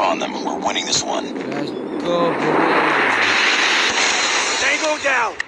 on them. We're winning this one. Let's go, baby. Tango down.